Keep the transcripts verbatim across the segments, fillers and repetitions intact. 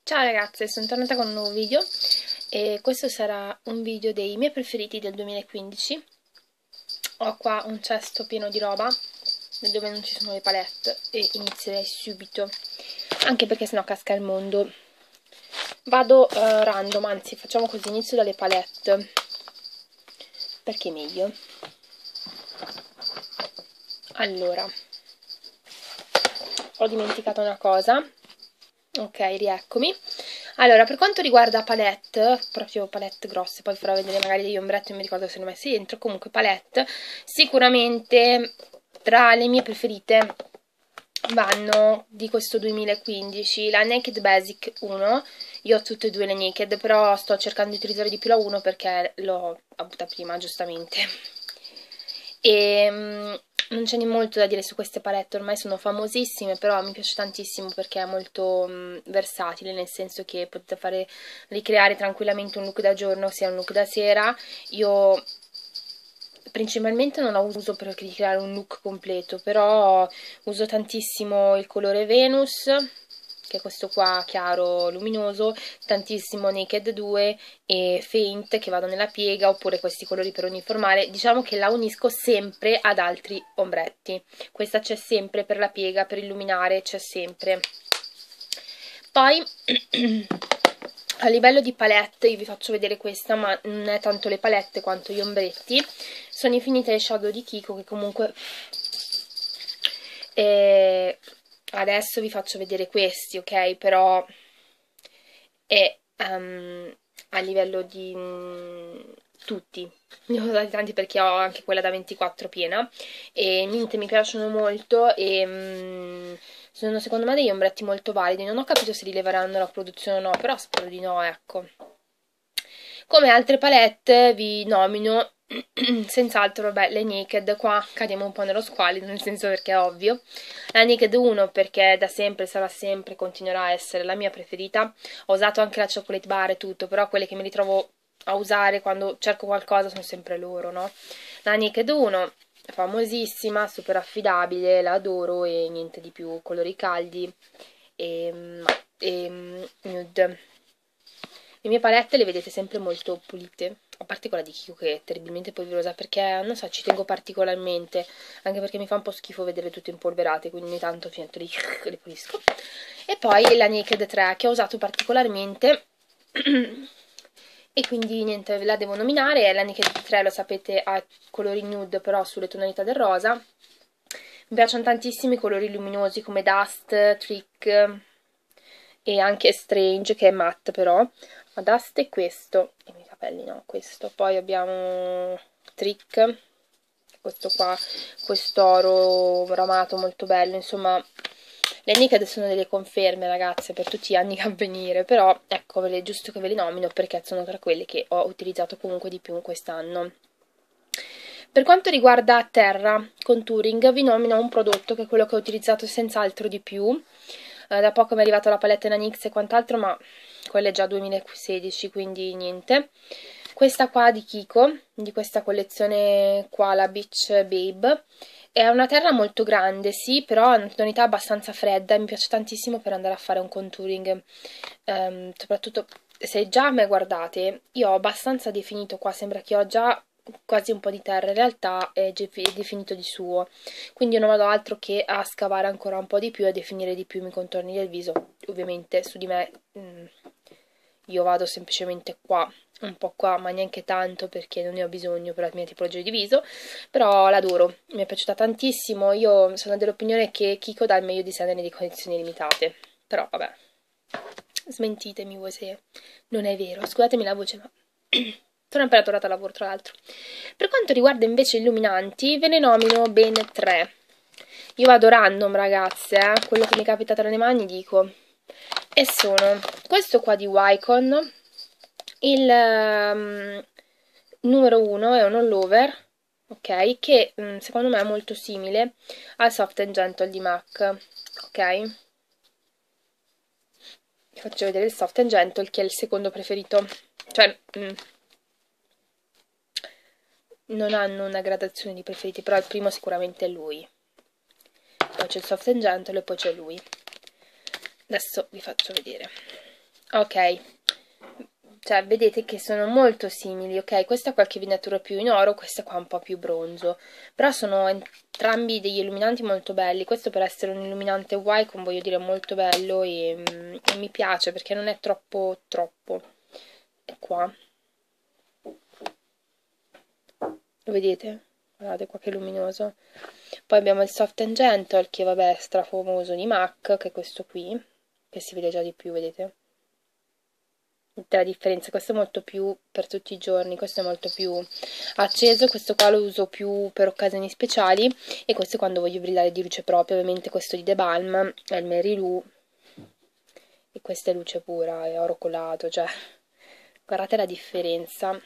Ciao ragazze, sono tornata con un nuovo video e questo sarà un video dei miei preferiti del duemilaquindici. Ho qua un cesto pieno di roba dove non ci sono le palette e inizierei subito, anche perché sennò casca il mondo. Vado uh, random, anzi facciamo così, inizio dalle palette perché è meglio. Allora, ho dimenticato una cosa. Ok, rieccomi. Allora, per quanto riguarda palette, proprio palette grosse, poi farò vedere magari degli ombretti, non mi ricordo se ne ho messi dentro, comunque palette, sicuramente tra le mie preferite vanno di questo duemilaquindici la Naked Basic uno. Io ho tutte e due le Naked, però sto cercando di utilizzare di più la uno perché l'ho avuta prima, giustamente. E um, non c'è molto da dire su queste palette, ormai sono famosissime, però mi piace tantissimo perché è molto um, versatile, nel senso che potete fare, ricreare tranquillamente un look da giorno sia un look da sera. Io principalmente non la uso per ricreare un look completo, però uso tantissimo il colore Venus, che è questo qua chiaro luminoso, tantissimo Naked due e Faint che vado nella piega, oppure questi colori per uniformare. Diciamo che la unisco sempre ad altri ombretti, questa c'è sempre per la piega, per illuminare c'è sempre. Poi a livello di palette io vi faccio vedere questa, ma non è tanto le palette quanto gli ombretti. Sono Infinite Eyeshadow di Kiko, che comunque eh, adesso vi faccio vedere questi, ok? Però è um, a livello di um, tutti, ne ho usati tanti perché ho anche quella da ventiquattro piena e niente, mi piacciono molto e um, sono secondo me degli ombretti molto validi. Non ho capito se rileveranno la produzione o no, però spero di no, ecco. Come altre palette vi nomino senz'altro, vabbè, le Naked. Qua cadiamo un po' nello squalido, nel senso perché è ovvio. La Naked uno perché da sempre, sarà sempre, continuerà a essere la mia preferita. Ho usato anche la chocolate bar e tutto, però quelle che mi ritrovo a usare quando cerco qualcosa sono sempre loro, no? La Naked uno, famosissima, super affidabile, la adoro e niente di più, colori caldi e, e nude. Le mie palette le vedete sempre molto pulite, a parte quella di Kiko che è terribilmente polverosa, perché non so, ci tengo particolarmente, anche perché mi fa un po' schifo vedere tutte impolverate, quindi ogni tanto finito di le pulisco. E poi la Naked tre che ho usato particolarmente e quindi niente, ve la devo nominare. La Naked tre, lo sapete, ha colori nude però sulle tonalità del rosa. Mi piacciono tantissimi i colori luminosi come Dust, Trick e anche Strange, che è matte però. Dust è questo, i miei capelli no, questo. Poi abbiamo Trick, questo qua, quest'oro ramato molto bello. Insomma, le Naked sono delle conferme, ragazze, per tutti gli anni a venire, però ecco, è giusto che ve le nomino perché sono tra quelle che ho utilizzato comunque di più quest'anno. Per quanto riguarda Terra Contouring, vi nomino un prodotto che è quello che ho utilizzato senz'altro di più. Eh, da poco mi è arrivata la palette N Y X e quant'altro, ma quella è già duemilasedici, quindi niente. Questa qua di Kiko, di questa collezione qua, la Beach Babe, è una terra molto grande, sì, però è una tonalità abbastanza fredda e mi piace tantissimo per andare a fare un contouring, um, soprattutto se già me guardate, io ho abbastanza definito qua, sembra che ho già quasi un po' di terra, in realtà è definito di suo, quindi non vado altro che a scavare ancora un po' di più e a definire di più i miei contorni del viso. Ovviamente su di me mh, io vado semplicemente qua, un po' qua, ma neanche tanto perché non ne ho bisogno per la mia tipologia di viso, però l'adoro, mi è piaciuta tantissimo. Io sono dell'opinione che Kiko dà il meglio di sé nelle condizioni limitate, però vabbè, smentitemi voi se non è vero, scusatemi la voce, ma sono appena tornata a lavoro, tra l'altro. Per quanto riguarda invece illuminanti, ve ne nomino ben tre. Io vado random, ragazze, eh? Quello che mi capita tra le mani dico. E sono questo qua di Wycon, il um, numero uno, è un all over, ok? Che um, secondo me è molto simile al Soft and Gentle di MAC, ok? Vi faccio vedere il Soft and Gentle, che è il secondo preferito. Cioè... Mm, non hanno una gradazione di preferiti, però il primo sicuramente è lui. Poi c'è il Soft and Gentle e poi c'è lui. Adesso vi faccio vedere. ok, cioè vedete che sono molto simili, ok? Questa ha qualche venatura più in oro, questa qua un po' più bronzo, però sono entrambi degli illuminanti molto belli. Questo per essere un illuminante Wycombe voglio dire molto bello e, e mi piace perché non è troppo troppo. E qua lo vedete? Guardate qua che luminoso. Poi abbiamo il Soft and Gentle che vabbè è strafamoso di MAC, che è questo qui, che si vede già di più, vedete? La differenza, questo è molto più per tutti i giorni, questo è molto più acceso, questo qua lo uso più per occasioni speciali e questo è quando voglio brillare di luce propria. Ovviamente questo di The Balm è il Mary Lou e questa è luce pura, è oro colato, cioè guardate la differenza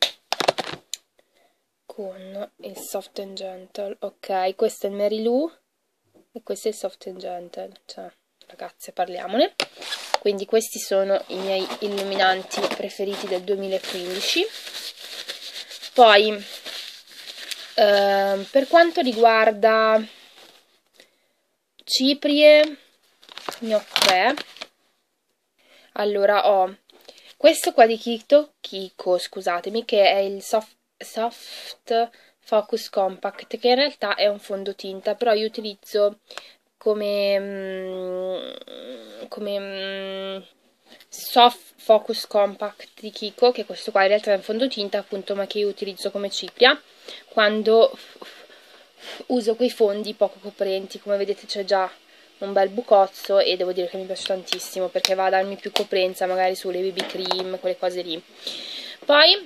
con il Soft and Gentle. Ok, questo è il Mary Lou e questo è il Soft and Gentle, cioè ragazze parliamone. Quindi questi sono i miei illuminanti preferiti del duemilaquindici. Poi eh, per quanto riguarda ciprie ne ho tre. Allora ho questo qua di Kiko, Kiko scusatemi, che è il Soft, Soft Focus Compact, che in realtà è un fondotinta, però io utilizzo come, come Soft Focus Compact di Kiko, che questo qua in realtà è un fondotinta appunto, ma che io utilizzo come cipria quando uso quei fondi poco coprenti. Come vedete c'è già un bel bucozzo e devo dire che mi piace tantissimo perché va a darmi più coprenza magari sulle B B cream, quelle cose lì. Poi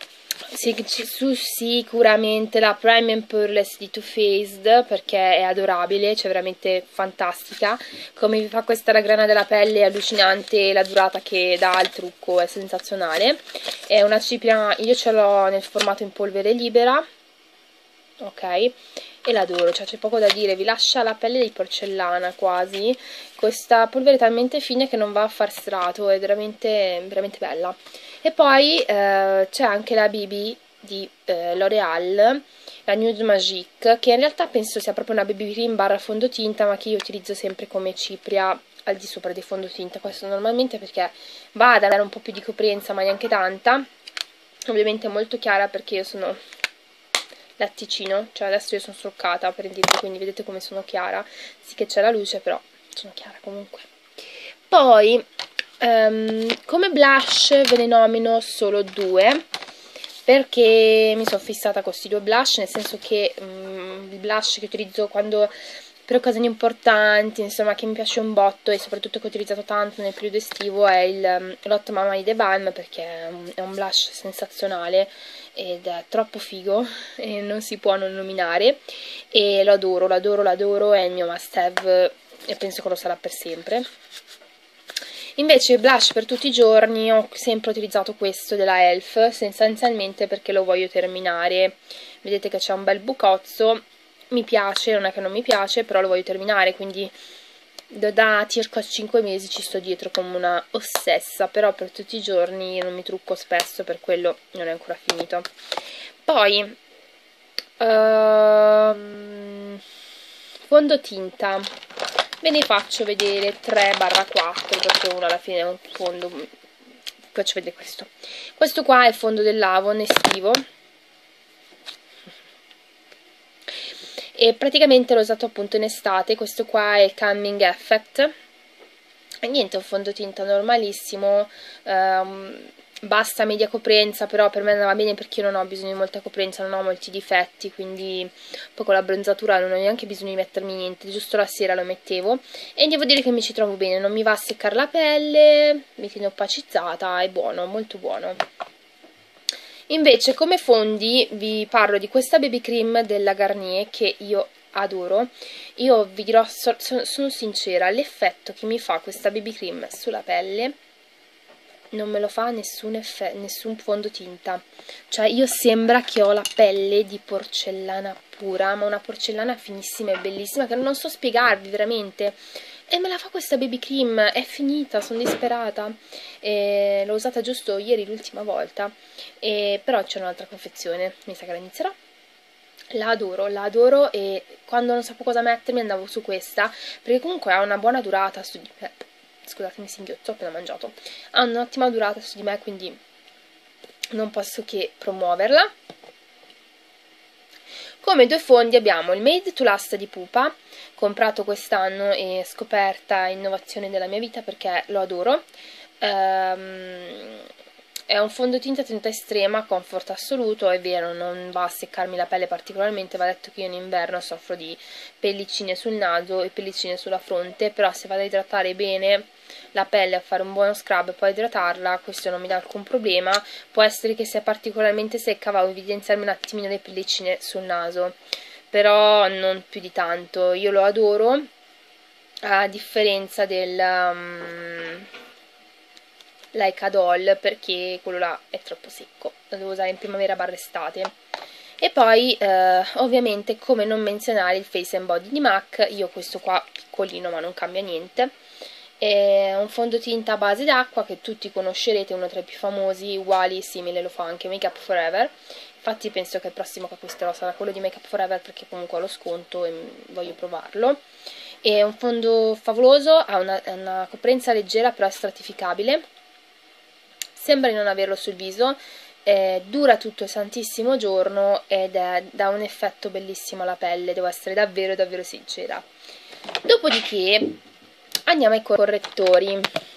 su sicuramente la Prime and Pearless di Too Faced, perché è adorabile, cioè veramente fantastica. Come vi fa questa la grana della pelle è allucinante, la durata che dà al trucco è sensazionale. È una cipria, io ce l'ho nel formato in polvere libera, ok, e l'adoro, cioè c'è poco da dire, vi lascia la pelle di porcellana quasi. Questa polvere è talmente fine che non va a far strato, è veramente, veramente bella. E poi eh, c'è anche la B B di eh, L'Oreal, la Nude Magique, che in realtà penso sia proprio una B B cream barra fondotinta, ma che io utilizzo sempre come cipria al di sopra dei fondotinta. Questo normalmente perché va a dare un po' più di coprenza, ma neanche tanta. Ovviamente è molto chiara perché io sono latticino, cioè adesso io sono struccata per dirvi, quindi vedete come sono chiara. Sì che c'è la luce, però sono chiara comunque. Poi Um, come blush ve ne nomino solo due perché mi sono fissata con questi due blush, nel senso che um, il blush che utilizzo quando per occasioni importanti, insomma, che mi piace un botto e soprattutto che ho utilizzato tanto nel periodo estivo è il um, Lot Mama di The Balm, perché è un, è un blush sensazionale ed è troppo figo e non si può non nominare, e lo adoro, lo adoro, lo adoro, è il mio must have e penso che lo sarà per sempre. Invece blush per tutti i giorni ho sempre utilizzato questo della E L F, essenzialmente perché lo voglio terminare. Vedete che c'è un bel bucozzo, mi piace, non è che non mi piace, però lo voglio terminare, quindi da circa cinque mesi ci sto dietro come una ossessa, però per tutti i giorni non mi trucco spesso, per quello non è ancora finito. Poi uh, fondotinta. Ve ne faccio vedere tre barra quattro perché uno alla fine è un fondo. Faccio vedere questo. Questo qua è il fondo dell'Avon estivo e praticamente l'ho usato appunto in estate. Questo qua è il Calming Effect e niente, è un fondotinta normalissimo, um, bassa media coprenza, però per me andava bene perché io non ho bisogno di molta coprenza, non ho molti difetti, quindi poi con la bronzatura non ho neanche bisogno di mettermi niente, giusto la sera lo mettevo e devo dire che mi ci trovo bene, non mi va a seccare la pelle, mi tiene opacizzata, è buono, molto buono. Invece come fondi vi parlo di questa B B cream della Garnier che io adoro. Io vi dirò, so, sono sincera, l'effetto che mi fa questa B B cream sulla pelle non me lo fa nessun, effetto, nessun fondotinta. Cioè io sembra che ho la pelle di porcellana pura, ma una porcellana finissima e bellissima che non so spiegarvi veramente. E me la fa questa B B cream, è finita, sono disperata. L'ho usata giusto ieri l'ultima volta, e, però c'è un'altra confezione, mi sa che la inizierò. La adoro, la adoro e quando non sapevo cosa mettermi andavo su questa, perché comunque ha una buona durata su di me. scusatemi, singhiozzo, ho appena mangiato, ha un'ottima durata su di me, quindi non posso che promuoverla. Come due fondi abbiamo il Made to Last di Pupa, comprato quest'anno e scoperta innovazione della mia vita perché lo adoro. Um, è un fondotinta tenuta estrema, comfort assoluto, è vero, non va a seccarmi la pelle particolarmente, va detto che io in inverno soffro di pellicine sul naso e pellicine sulla fronte, però se vado a idratare bene la pelle, a fare un buono scrub e poi idratarla, questo non mi dà alcun problema. Può essere che sia particolarmente secca, va a evidenziarmi un attimino le pellicine sul naso, però non più di tanto. Io lo adoro, a differenza del um, Like a Doll, perché quello là è troppo secco, lo devo usare in primavera barra estate. E poi eh, ovviamente come non menzionare il Face and Body di MAC, io ho questo qua piccolino ma non cambia niente. È un fondotinta a base d'acqua che tutti conoscerete, uno tra i più famosi, uguali, simile, lo fa anche Make Up For Ever. Infatti penso che il prossimo che acquisterò sarà quello di Make Up For Ever perché comunque ho lo sconto e voglio provarlo. È un fondo favoloso, ha una, una coprenza leggera però è stratificabile, sembra di non averlo sul viso, eh, dura tutto il santissimo giorno ed è, dà un effetto bellissimo alla pelle, devo essere davvero davvero sincera. Dopodiché andiamo ai correttori.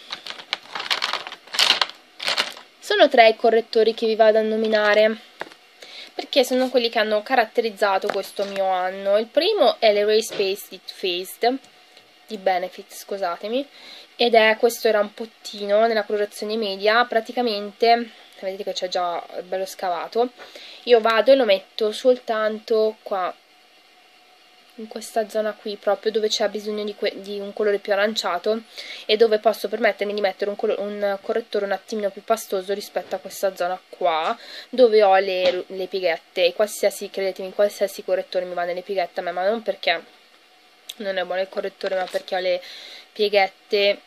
Sono tre i correttori che vi vado a nominare perché sono quelli che hanno caratterizzato questo mio anno. Il primo è l'Erase Base di Too Faced di Benefit, scusatemi, ed è questo rampottino nella colorazione media. Praticamente vedete che c'è già bello scavato. Io vado e lo metto soltanto qua in questa zona qui, proprio dove c'è bisogno di, di un colore più aranciato e dove posso permettermi di mettere un, un correttore un attimino più pastoso rispetto a questa zona qua, dove ho le, le pieghette. E qualsiasi, credetemi, qualsiasi correttore mi va nelle pieghette a me, ma non perché non è buono il correttore, ma perché ho le pieghette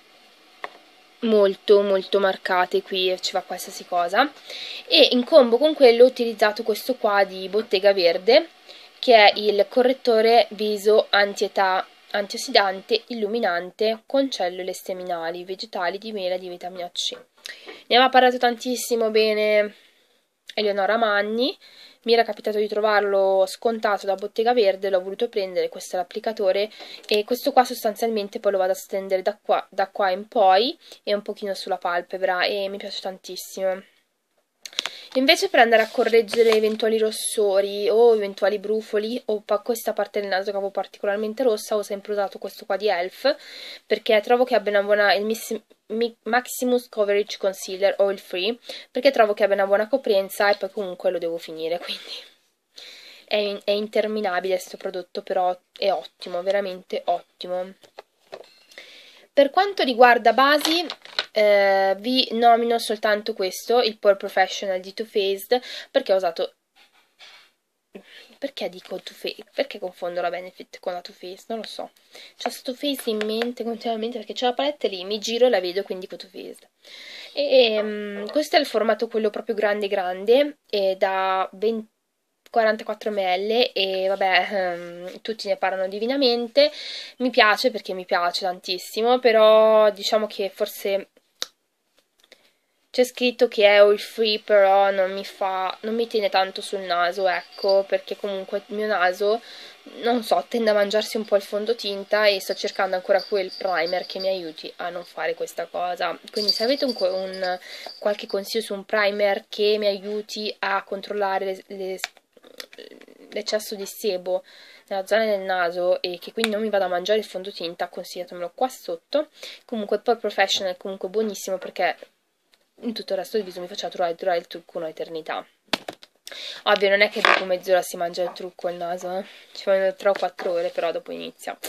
molto molto marcate qui e ci va qualsiasi cosa. E in combo con quello ho utilizzato questo qua di Bottega Verde, che è il correttore viso anti-età, antiossidante, illuminante con cellule staminali vegetali di mela di vitamina C. Ne aveva parlato tantissimo bene Eleonora Magni, mi era capitato di trovarlo scontato da Bottega Verde, l'ho voluto prendere, questo è l'applicatore e questo qua sostanzialmente poi lo vado a stendere da qua, da qua in poi e un pochino sulla palpebra e mi piace tantissimo. Invece per andare a correggere eventuali rossori o eventuali brufoli o questa parte del naso che avevo particolarmente rossa, ho sempre usato questo qua di Elf perché trovo che abbia una buona, il Maximus Coverage Concealer Oil Free, perché trovo che abbia una buona coprenza e poi comunque lo devo finire, quindi è, è interminabile questo prodotto, però è ottimo, veramente ottimo. Per quanto riguarda basi, eh, vi nomino soltanto questo, il Pore Professional di Too Faced, perché ho usato... Perché dico Too Faced? Perché confondo la Benefit con la Too Faced? Non lo so. C'ho sto Too Faced in mente continuamente perché c'è la palette lì, mi giro e la vedo, quindi dico Too Faced. E, um, questo è il formato quello proprio grande grande, e da venti quarantaquattro millilitri e vabbè, um, tutti ne parlano divinamente. Mi piace perché mi piace tantissimo, però diciamo che forse c'è scritto che è oil free, però non mi fa, non mi tiene tanto sul naso, ecco, perché comunque il mio naso, non so, tende a mangiarsi un po' il fondotinta e sto cercando ancora quel primer che mi aiuti a non fare questa cosa. Quindi se avete un, un qualche consiglio su un primer che mi aiuti a controllare l'eccesso di sebo nella zona del naso e che quindi non mi vada a mangiare il fondotinta, consigliatemelo qua sotto. Comunque il Pore Professional è comunque buonissimo perché in tutto il resto del viso mi faceva durare, durare il trucco un'eternità. Ovvio, non è che dopo mezz'ora si mangia il trucco al naso, eh? Ci vogliono tre o quattro ore, però dopo inizia.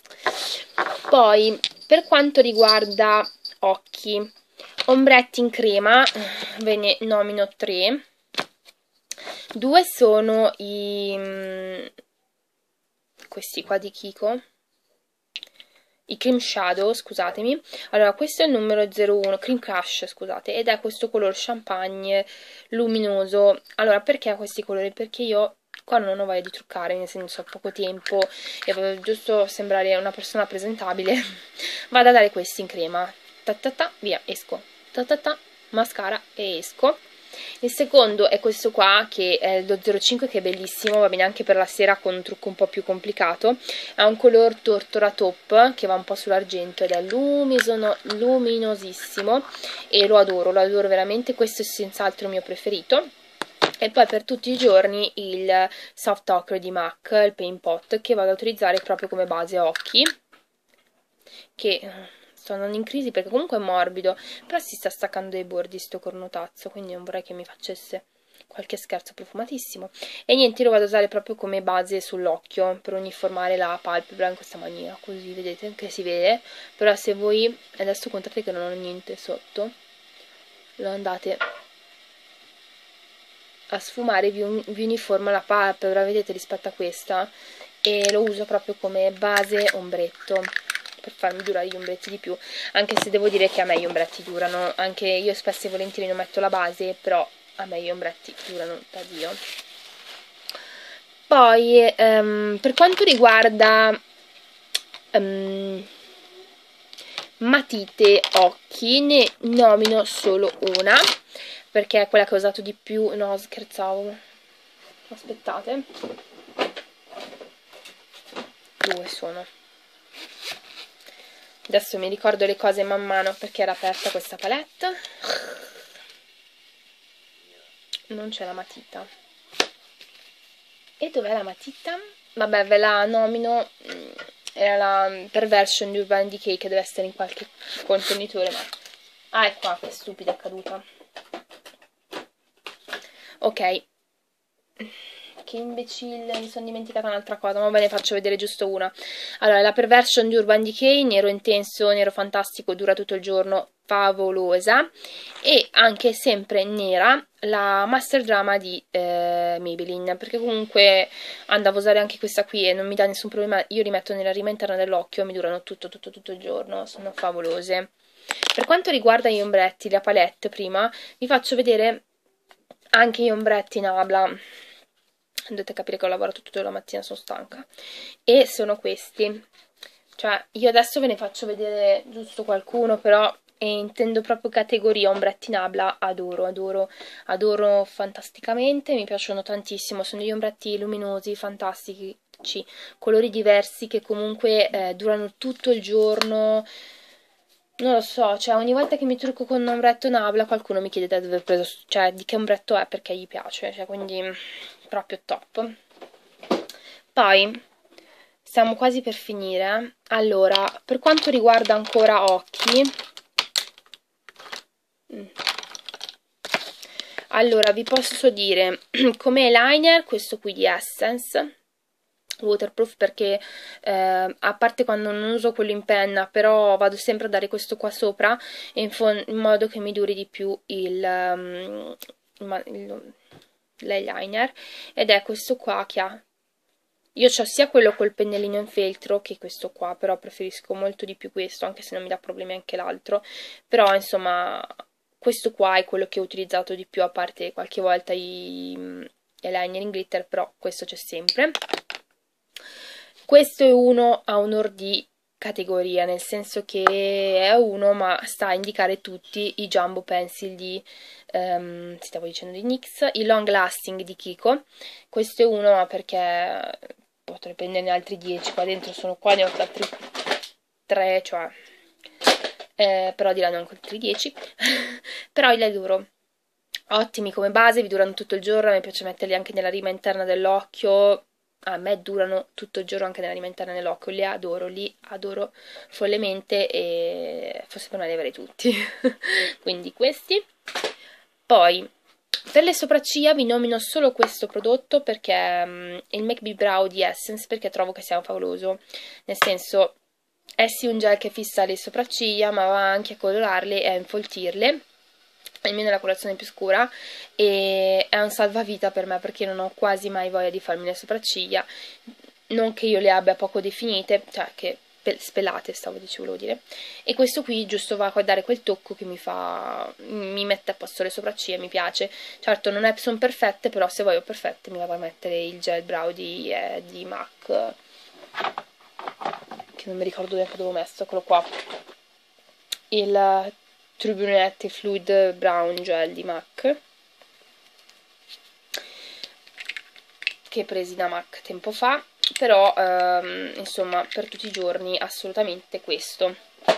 Poi, per quanto riguarda occhi, ombretti in crema, ve ne nomino tre. Due sono i... questi qua di Kiko, i Cream Shadow, scusatemi. Allora, questo è il numero zero uno, Cream Crush, scusate, ed è questo color champagne luminoso. Allora, perché questi colori? Perché io qua non ho voglia di truccare, nel senso ho poco tempo e voglio giusto sembrare una persona presentabile, vado a dare questi in crema. ta ta ta, via, esco, ta ta ta, mascara e esco. Il secondo è questo qua, che è lo zero cinque, che è bellissimo, va bene anche per la sera con un trucco un po' più complicato. Ha un color tortora taupe che va un po' sull'argento ed è luminoso, luminosissimo e lo adoro, lo adoro veramente. Questo è senz'altro il mio preferito. E poi per tutti i giorni il Soft Ochre di MAC, il Paint Pot, che vado a utilizzare proprio come base occhi, che sto andando in crisi perché comunque è morbido, però si sta staccando dei bordi sto cornotazzo, quindi non vorrei che mi facesse qualche scherzo profumatissimo. E niente, lo vado a usare proprio come base sull'occhio per uniformare la palpebra in questa maniera, così vedete che si vede. Però se voi adesso contate che non ho niente sotto, lo andate a sfumare, vi, un, vi uniforma la palpebra, vedete, rispetto a questa, e lo uso proprio come base ombretto per farmi durare gli ombretti di più, anche se devo dire che a me gli ombretti durano, anche io spesso e volentieri non metto la base, però a me gli ombretti durano da Dio. Poi um, per quanto riguarda um, matite occhi, ne nomino solo una perché è quella che ho usato di più. No, scherzavo, aspettate, due sono, adesso mi ricordo le cose man mano perché era aperta questa palette, non c'è la matita. E dov'è la matita? Vabbè, ve la nomino, era la Perversion di Urban Decay che deve essere in qualche contenitore, ma ah, è qua, che stupida, è caduta. Ok, che imbecille, mi sono dimenticata un'altra cosa, ma ve ne faccio vedere giusto una. Allora, la Perversion di Urban Decay, nero intenso, nero fantastico, dura tutto il giorno, favolosa. E anche sempre nera la Master Drama di eh, Maybelline, perché comunque andavo a usare anche questa qui e non mi dà nessun problema, io li metto nella rima interna dell'occhio, mi durano tutto tutto tutto il giorno, sono favolose. Per quanto riguarda gli ombretti, la palette prima, vi faccio vedere anche gli ombretti Nabla. Dovete capire che ho lavorato tutta la mattina, sono stanca. E sono questi, cioè io adesso ve ne faccio vedere giusto qualcuno, però e intendo proprio categoria ombretti Nabla, adoro, adoro, adoro fantasticamente, mi piacciono tantissimo, sono degli ombretti luminosi, fantastici, colori diversi che comunque eh, durano tutto il giorno. Non lo so, cioè ogni volta che mi trucco con un ombretto Nabla qualcuno mi chiede da dove ho preso, cioè di che ombretto è, perché gli piace, cioè quindi proprio top. Poi siamo quasi per finire. Allora, per quanto riguarda ancora occhi, allora vi posso dire come eyeliner questo qui di Essence waterproof, perché eh, a parte quando non uso quello in penna, però vado sempre a dare questo qua sopra in, in modo che mi duri di più il, um, l'eyeliner, ed è questo qua che ha, io ho sia quello col pennellino in feltro che questo qua, però preferisco molto di più questo, anche se non mi dà problemi anche l'altro, però insomma questo qua è quello che ho utilizzato di più, a parte qualche volta i eyeliner in glitter, però questo c'è sempre. Questo è uno a onor di categoria, nel senso che è uno ma sta a indicare tutti i jumbo pencil di, um, stavo dicendo di NYX, i long lasting di Kiko. Questo è uno ma perché potrei prenderne altri dieci, qua dentro sono qua, ne ho altri tre, cioè, eh, però diranno anche altri dieci, però li adoro. Ottimi come base, vi durano tutto il giorno, mi piace metterli anche nella rima interna dell'occhio. A me durano tutto il giorno anche nella rima interna dell'occhio, li adoro, li adoro follemente e forse per me li avrei tutti. Quindi questi. Poi per le sopracciglia vi nomino solo questo prodotto, perché um, il Make Me Brow di Essence, perché trovo che sia favoloso, nel senso è sì un gel che fissa le sopracciglia ma va anche a colorarle e a infoltirle, almeno la colorazione più scura, e è un salvavita per me perché non ho quasi mai voglia di farmi le sopracciglia, non che io le abbia poco definite, cioè che spelate stavo dicendo, volevo dire, e questo qui giusto va a dare quel tocco che mi fa, mi mette a posto le sopracciglia, mi piace. Certo non è, sono perfette, però se voglio perfette mi vado a mettere il gel brow di, eh, di MAC, che non mi ricordo neanche dove ho messo, eccolo qua, il True Brunette Fluid Brown Gel di MAC, che presi da MAC tempo fa, però ehm, insomma per tutti i giorni assolutamente questo.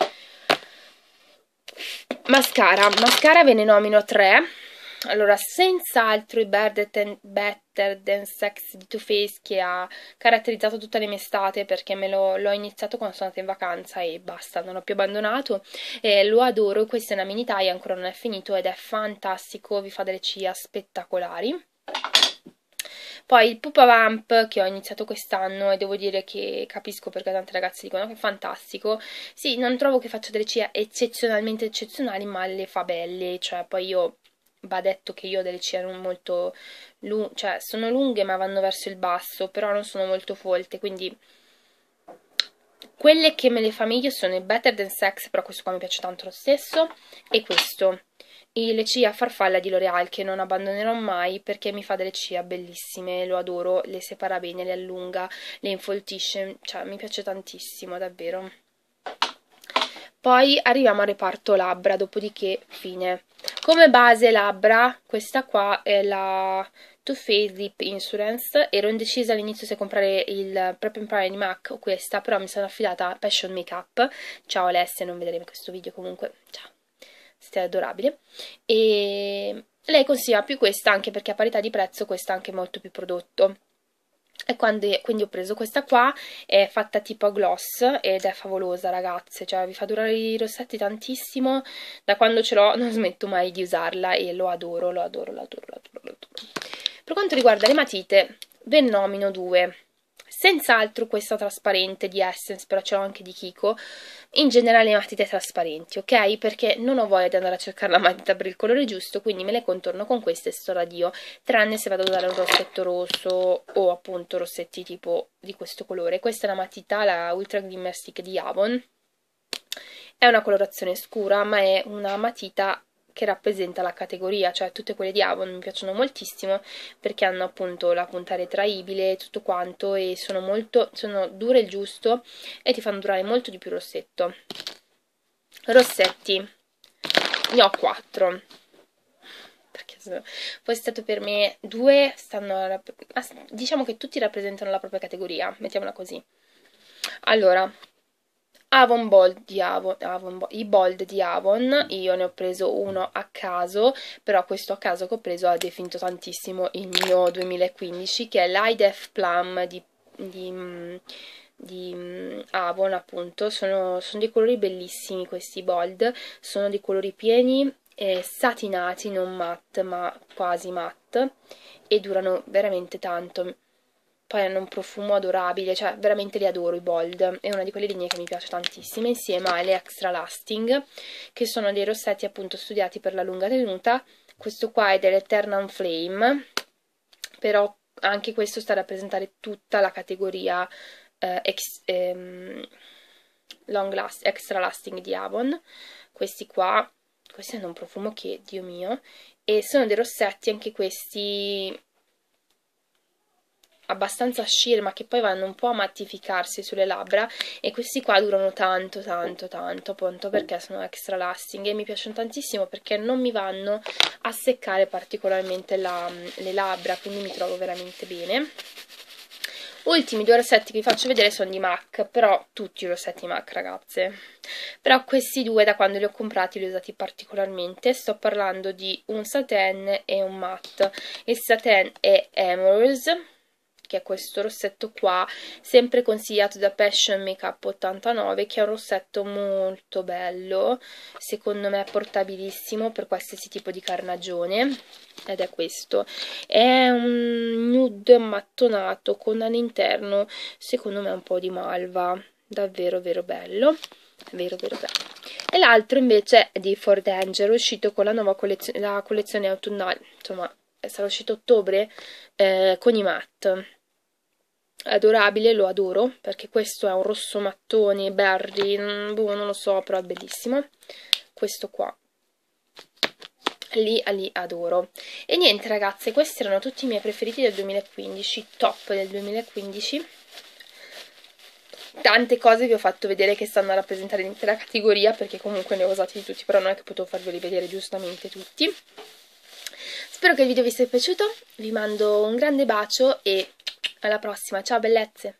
Mascara, mascara ve ne nomino tre. Allora, senz'altro il Better Than, Better Than Sex di Too Faced, che ha caratterizzato tutta la mia estate, perché me l'ho iniziato quando sono andata in vacanza e basta, non l'ho più abbandonato, e lo adoro. Questa è una mini taglia, ancora non è finito ed è fantastico, vi fa delle ciglia spettacolari. Poi il Pupa Vamp, che ho iniziato quest'anno e devo dire che capisco perché tante ragazze dicono che è fantastico. Sì, non trovo che faccia delle ciglia eccezionalmente eccezionali, ma le fa belle, cioè poi io, va detto che io ho delle ciglia non molto lunghe, cioè sono lunghe ma vanno verso il basso, però non sono molto folte, quindi quelle che me le fa meglio sono il Better Than Sex, però questo qua mi piace tanto lo stesso, e questo, e le ciglia a farfalla di L'Oreal, che non abbandonerò mai perché mi fa delle ciglia bellissime, lo adoro, le separa bene, le allunga, le infoltisce, cioè mi piace tantissimo, davvero. Poi arriviamo al reparto labbra, dopodiché fine. Come base labbra, questa qua è la Too Faced Lip Insurance. Ero indecisa all'inizio se comprare il Prep and Prime di MAC o questa, però mi sono affidata a Passion Makeup. Ciao Alessia, non vedremo questo video comunque, ciao, siete adorabile. E lei consiglia più questa, anche perché a parità di prezzo questa ha anche molto più prodotto. E quando, quindi ho preso questa qua, è fatta tipo a gloss ed è favolosa, ragazze, cioè vi fa durare i rossetti tantissimo. Da quando ce l'ho non smetto mai di usarla e lo adoro, lo adoro, lo adoro, lo adoro, lo adoro. Per quanto riguarda le matite, ve ne nomino due. Senz'altro questa trasparente di Essence, però ce l'ho anche di Kiko. In generale le matite trasparenti, ok? Perché non ho voglia di andare a cercare la matita per il colore giusto, quindi me le contorno con queste e sto da Dio, tranne se vado ad usare un rossetto rosso o appunto rossetti tipo di questo colore. Questa è la matita, la Ultra Glimmer Stick di Avon. È una colorazione scura, ma è una matita che rappresenta la categoria, cioè tutte quelle di Avon mi piacciono moltissimo perché hanno appunto la punta retraibile, tutto quanto, e sono molto, sono dure il giusto e ti fanno durare molto di più il rossetto. Rossetti, ne ho quattro, perché poi è stato per me due, stanno, diciamo che tutti rappresentano la propria categoria, mettiamola così. Allora, Avon Bold di Avon, Avon, i Bold di Avon, io ne ho preso uno a caso, però questo a caso che ho preso ha definito tantissimo il mio duemilaquindici, che è l'High Def Plum di, di, di Avon, appunto. Sono, sono dei colori bellissimi questi Bold, sono dei colori pieni e satinati, non matte ma quasi matte, e durano veramente tanto. Poi hanno un profumo adorabile, cioè veramente li adoro i Bold, è una di quelle linee che mi piace tantissimo, insieme alle Extra Lasting, che sono dei rossetti appunto studiati per la lunga tenuta. Questo qua è dell'Eternal Flame, però anche questo sta a rappresentare tutta la categoria eh, ex, ehm, long last, Extra Lasting di Avon. Questi qua, questi hanno un profumo che, Dio mio, e sono dei rossetti anche questi abbastanza sheer, ma che poi vanno un po' a mattificarsi sulle labbra, e questi qua durano tanto tanto tanto, appunto perché sono extra lasting e mi piacciono tantissimo perché non mi vanno a seccare particolarmente la, le labbra, quindi mi trovo veramente bene. Ultimi due rossetti che vi faccio vedere sono di MAC, però tutti i rossetti MAC, ragazze, però questi due da quando li ho comprati li ho usati particolarmente. Sto parlando di un satin e un matte. Il satin è Emeralds, che è questo rossetto qua, sempre consigliato da Passion Makeup ottantanove, che è un rossetto molto bello, secondo me è portabilissimo per qualsiasi tipo di carnagione, ed è questo. È un nude mattonato con all'interno, secondo me, un po' di malva, davvero vero bello, vero vero bello. E l'altro invece è di For Danger, uscito con la nuova collezione, la collezione autunnale, insomma sarà uscito a ottobre, eh, con i matte. Adorabile, lo adoro perché questo è un rosso mattone, berry, boh, non lo so, però è bellissimo. Questo qua lì, lì adoro. E niente, ragazze, questi erano tutti i miei preferiti del duemilaquindici, top del duemilaquindici. tante cose vi ho fatto vedere che stanno a rappresentare l'intera categoria, perché comunque ne ho usati di tutti, però non è che potevo farveli vedere giustamente tutti. Spero che il video vi sia piaciuto, vi mando un grande bacio e alla prossima, ciao bellezze!